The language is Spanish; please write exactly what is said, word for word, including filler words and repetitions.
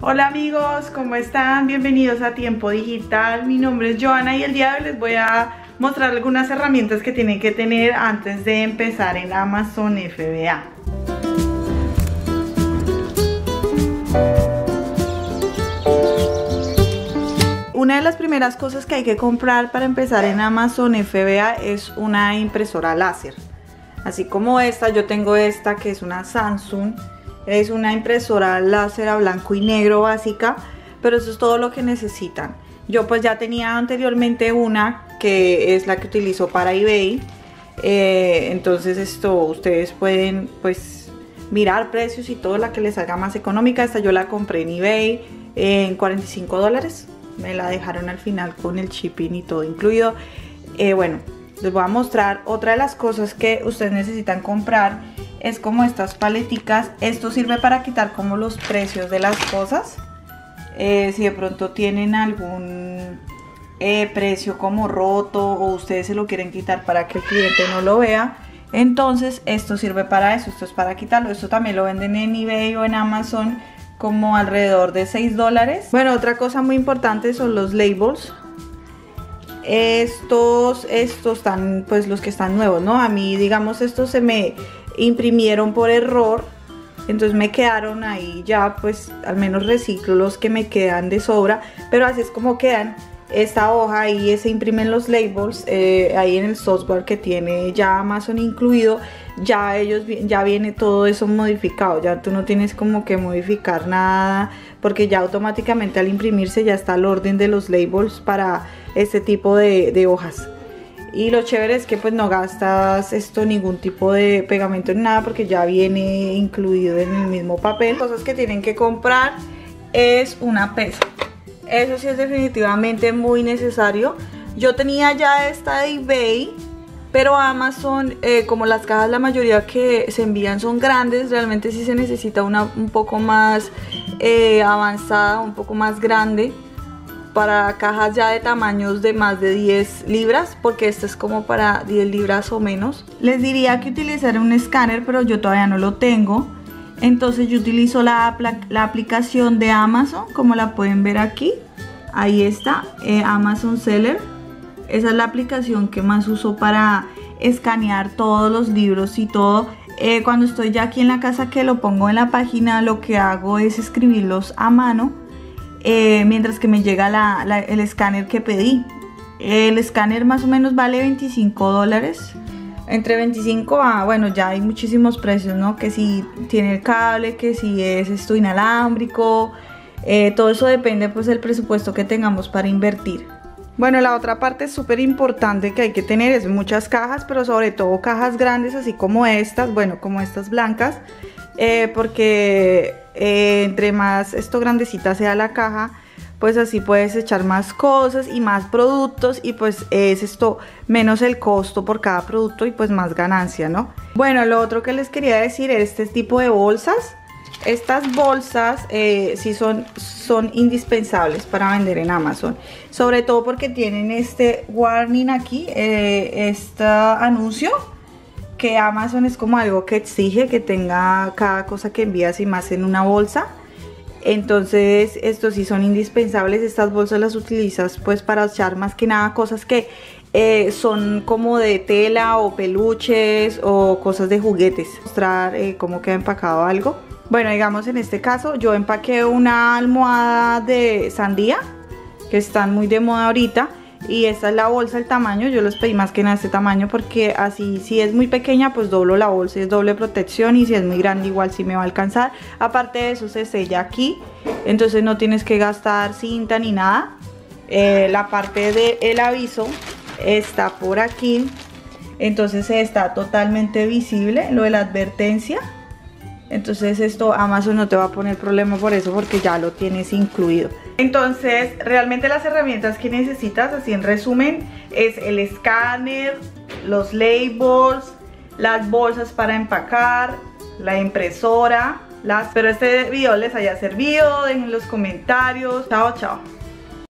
Hola amigos, ¿cómo están? Bienvenidos a Tiempo Digital. Mi nombre es Joana y el día de hoy les voy a mostrar algunas herramientas que tienen que tener antes de empezar en Amazon F B A. Una de las primeras cosas que hay que comprar para empezar en Amazon F B A es una impresora láser. Así como esta, yo tengo esta que es una Samsung. Es una impresora láser a blanco y negro básica, pero eso es todo lo que necesitan. Yo pues ya tenía anteriormente una que es la que utilizo para eBay. Eh, entonces esto ustedes pueden pues mirar precios y todo, la que les salga más económica. Esta yo la compré en eBay en cuarenta y cinco dólares. Me la dejaron al final con el shipping y todo incluido. Eh, bueno, les voy a mostrar otra de las cosas que ustedes necesitan comprar. Es como estas paleticas. Esto sirve para quitar como los precios de las cosas. Eh, si de pronto tienen algún eh, precio como roto o ustedes se lo quieren quitar para que el cliente no lo vea, entonces esto sirve para eso. Esto es para quitarlo. Esto también lo venden en eBay o en Amazon como alrededor de seis dólares. Bueno, otra cosa muy importante son los labels. Estos, estos están pues los que están nuevos, ¿no? A mí digamos estos se me imprimieron por error, entonces me quedaron ahí ya, pues al menos reciclo los que me quedan de sobra, pero así es como quedan. Esta hoja y se imprimen los labels eh, ahí en el software que tiene ya Amazon incluido. Ya ellos ya viene todo eso modificado, ya tú no tienes como que modificar nada, porque ya automáticamente al imprimirse ya está el orden de los labels para este tipo de, de hojas. Y lo chévere es que pues no gastas esto ningún tipo de pegamento ni nada, porque ya viene incluido en el mismo papel. Cosas que tienen que comprar es una pesa. Eso sí es definitivamente muy necesario. Yo tenía ya esta de eBay, pero Amazon, eh, como las cajas la mayoría que se envían son grandes, realmente sí se necesita una un poco más eh, avanzada, un poco más grande, para cajas ya de tamaños de más de diez libras, porque esta es como para diez libras o menos. Les diría que utilizar un escáner, pero yo todavía no lo tengo. Entonces yo utilizo la, la aplicación de Amazon, como la pueden ver aquí. Ahí está, eh, Amazon Seller. Esa es la aplicación que más uso para escanear todos los libros y todo. Eh, cuando estoy ya aquí en la casa que lo pongo en la página, lo que hago es escribirlos a mano, eh, mientras que me llega la, la, el escáner que pedí. El escáner más o menos vale veinticinco dólares. Entre veinticinco a, bueno, ya hay muchísimos precios, ¿no? Que si tiene el cable, que si es esto inalámbrico, eh, todo eso depende pues del presupuesto que tengamos para invertir. Bueno, la otra parte súper importante que hay que tener es muchas cajas, pero sobre todo cajas grandes, así como estas, bueno, como estas blancas, eh, porque eh, entre más esto grandecita sea la caja, pues así puedes echar más cosas y más productos, y pues es esto menos el costo por cada producto y pues más ganancia, ¿no? Bueno, lo otro que les quería decir es este tipo de bolsas. Estas bolsas eh, sí son, son indispensables para vender en Amazon, sobre todo porque tienen este warning aquí, eh, este anuncio, que Amazon es como algo que exige que tenga cada cosa que envías y más en una bolsa. Entonces estos sí son indispensables. Estas bolsas las utilizas pues para echar más que nada cosas que eh, son como de tela o peluches o cosas de juguetes. Mostrar eh, cómo queda empacado algo. Bueno, digamos en este caso yo empaqué una almohada de sandía que están muy de moda ahorita, y esta es la bolsa, el tamaño. Yo les pedí más que nada este tamaño porque así, si es muy pequeña pues doblo la bolsa y es doble protección, y si es muy grande igual sí me va a alcanzar. Aparte de eso se sella aquí, entonces no tienes que gastar cinta ni nada. Eh, la parte del aviso está por aquí, entonces está totalmente visible lo de la advertencia. Entonces esto Amazon no te va a poner problema por eso, porque ya lo tienes incluido. Entonces realmente las herramientas que necesitas, así en resumen, es el escáner, los labels, las bolsas para empacar, la impresora. Las... Espero este video les haya servido, dejen los comentarios. Chao, chao.